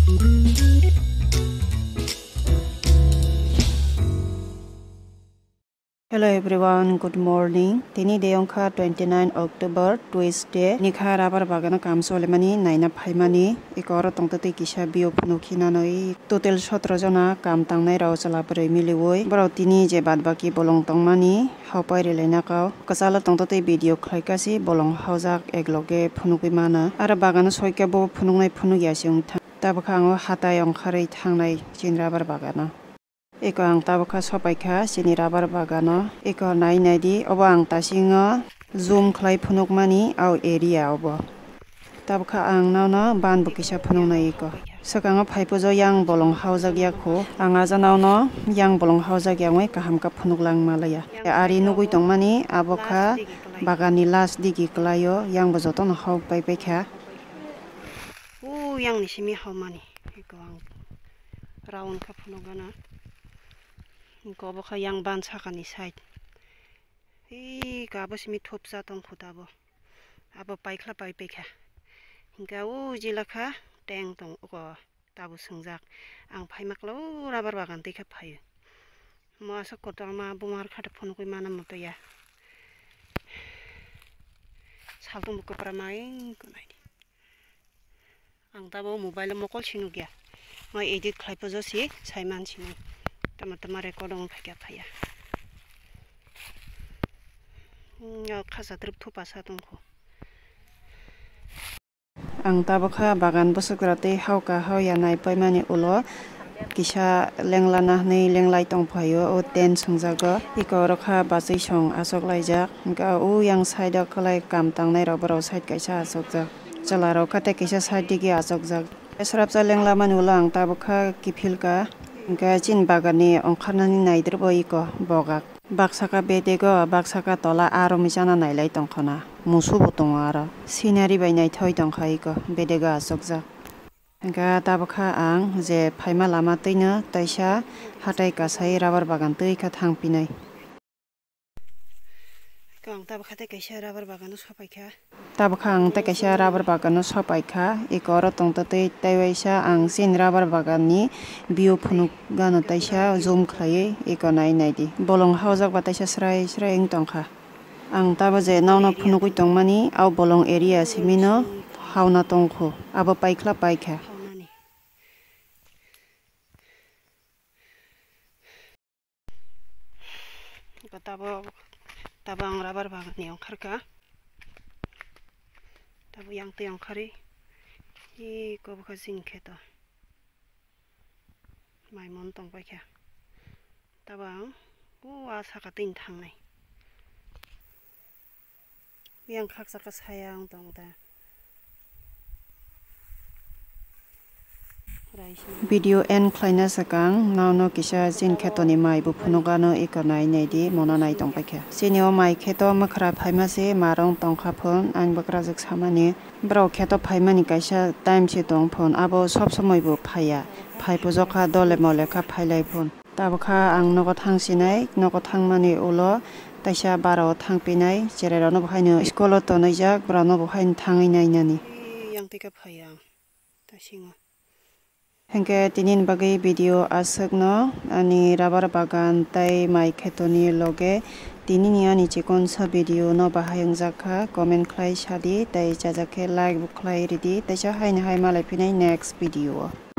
Hello everyone, good morning. Tini deyongkha 29 October Tuesday. Nikha rabar bagana kam solemani naina phaimani ikor tongtati kisa bio phunukina noi total 17 jona kam tangnai rao chalapre miliwoi bro tini je badbaki bolong tongmani haupai relaina kaw kasala tongtati video khlaikasi bolong haujak egloge phunukui mana ara bagana soike bo phunuknai phunukya siung tabakhango hatai ongkharei thangnai chin rabar bagana eko ang tabakha sopaikha sini rabar bagano eko nai di obo ang tasingo zoom khlai phunukmani au area obo tabakha ang nauno ban bukisa phunuknai eko sakango phaipujo yang bolong haujak yakho ang aja nauno yang bolong haujak yangoi kaham ka phunuklang malaya ari nugui tongmani abokha bagani last digi klayo yang bojoton hau paikha yang nisimi haumani eko ang raun ka phunukana Gobokha yang ban sakani side. Gabo simi thopsa tong khutabo. Abo paikla paipekha. Hingga jilakha teng tong uko tabu sengjak. Ang phaimaklo rabar bagan tikha phayo. Mo asa kotama bumar khata phonukui mana moto ya. Saltung buka pramaing kunai. Ang tabo mobile mokol sinugya. Mo edit khlai pojo si saiman sinu. Tama-tama rekodong pakai apa ya? Khasa trip thupa satungko. Ang tabakha bagan bosukrate hauka hauya nai paimani ulo kisa lenglana nei lenglai tongphayo o ten sungjago iko rokha basai song asok laijak ga u yang side khlai kam tangnai roboro side kaisa asokjak chalaro khate kisa side digi asokjak esrapcha lengla manulo ang tabakha kifilka Gajin bagani ongkharnani naidrbo iko bogak baksaka bedego baksaka tola aro misana nailai tongkhana musu botong ara sinari bainai thoi tongkha iko bedega asokjak ga tabakha ang je phaima lama teina taisa hatai kasai rabar bagan teika thangpinai Kang tabakha te kaisa rabar bagano sopaikha tabakha ang te kaisa rabar bagano sopaikha ikoro tongtate taiwaisa ang sin rabar bagani bio phunuk gano taisa zoom khlai ikonai naidi bolong haujak bataisa srai srai ing tongkha ang tabaje nauna phunukui tongmani au bolong area simino hauna tongkho abo paikla paikha Tabang rabar bagan yang karka, tabu yang tu yang kari, kau buka singketa, mai montong pakai, tabang, asa katin thang nai, yang kak sakas hayang tong ta. Video end khlaina sakang nauno kisa jin khetoni mai bu phunugano ikonai naidi monanai tongpaikha sinio mai kheto makhra phaimase marong tongkha phon ang bakrajak samani bro kheto phaimani kaisa time che tong phon abo sob somoi bu phaya phaipojokha dole mole kha phailai phon tabakha ang nogo thangsinai nogo thangmani ulo taisa baro thangpinai chererono bhaino skolo to naijak brano bhain thangai nainani yang tika phaya tasinga Hengke tinin bagai video asakno ani rabar bagan tai mai khetoni loge tinini ani chikon sa video no bahayang jakha comment khlai sadi tai jajake like bu khlai ridi tai sa haina hai malai pinai next video